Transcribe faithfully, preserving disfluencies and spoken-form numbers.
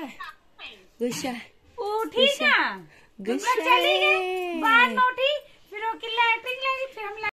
गुस्सा उठी ना, गुस्सा चली गई, बाद में उठी, फिर वो लैट्रिन लगी, फिर हम